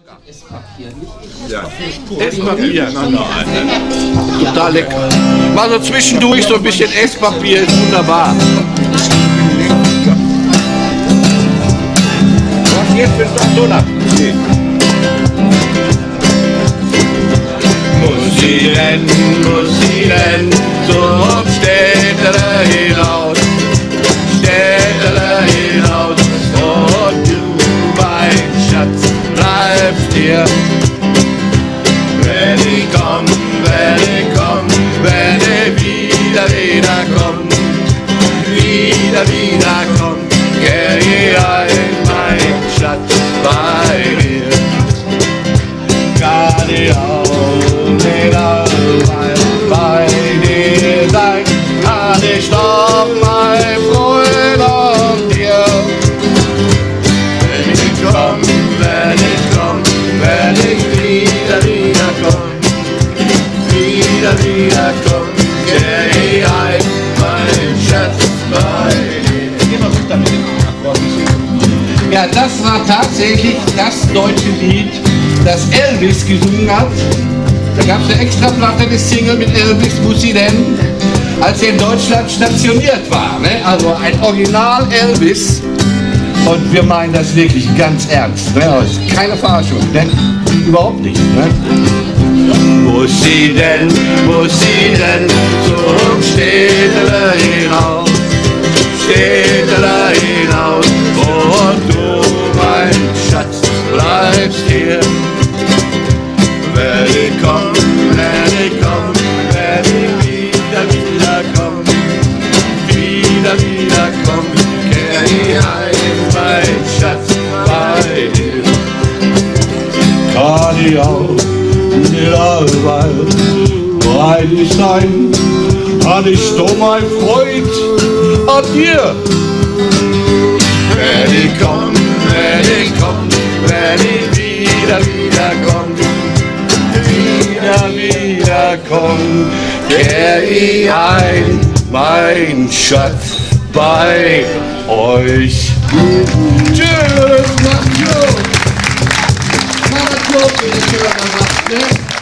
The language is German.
Ja. Esspapier, total lecker. Mal so zwischendurch so ein bisschen Esspapier, ist wunderbar. Was jetzt für ein Donner? Muss sie denn zum Städtele hinaus, Städtele hinaus, und du, mein Schatz, bleibst hier. Wenn ich komm, wenn ich wieder komm, wieder komm, geh ich ein, mein Schatz, bei dir. Kann ich auch nicht allein bei dir sein, kann ich doch mein Freund auf dir. Wenn ich komm, wenn ich wieder komm, wieder komm, geh ich ein, mein Schatz, bei dir. Ja, das war tatsächlich das deutsche Lied, das Elvis gesungen hat. Da gab es eine Extraplatte, eine Single mit Elvis, muss sie denn, als er in Deutschland stationiert war. Ne? Also ein Original Elvis. Und wir meinen das wirklich ganz ernst. Ne? Das ist keine Verarschung, denn überhaupt nicht. Ne? Muss sie denn zum Städtele hinaus, Städtele hinaus, und du, mein Schatz, bleibst hier. Wenn ich komm, wenn ich wieder komm, geh ich ein, mein Schatz, bei dir. Kann ich auch nicht allein bei dir sein, kann ich doch mein Freund an dir. Wenn ich komm, wenn ich wieder komm, wieder komm, geh ich ein, mein Schatz, bei euch. Tschüss, macht's gut. Macht's gut, wie der Schöner macht, ne?